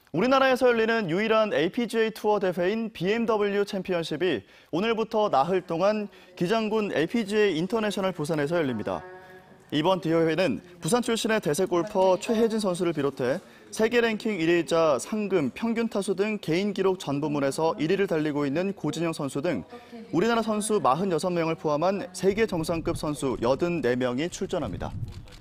우리나라에서 열리는 유일한 LPGA 투어 대회인 BMW 챔피언십이 오늘부터 나흘 동안 기장군 LPGA 인터내셔널 부산에서 열립니다. 이번 대회는 부산 출신의 대세 골퍼 최혜진 선수를 비롯해 세계 랭킹 1위이자 상금, 평균 타수 등 개인 기록 전 부문에서 1위를 달리고 있는 고진영 선수 등 우리나라 선수 46명을 포함한 세계 정상급 선수 84명이 출전합니다.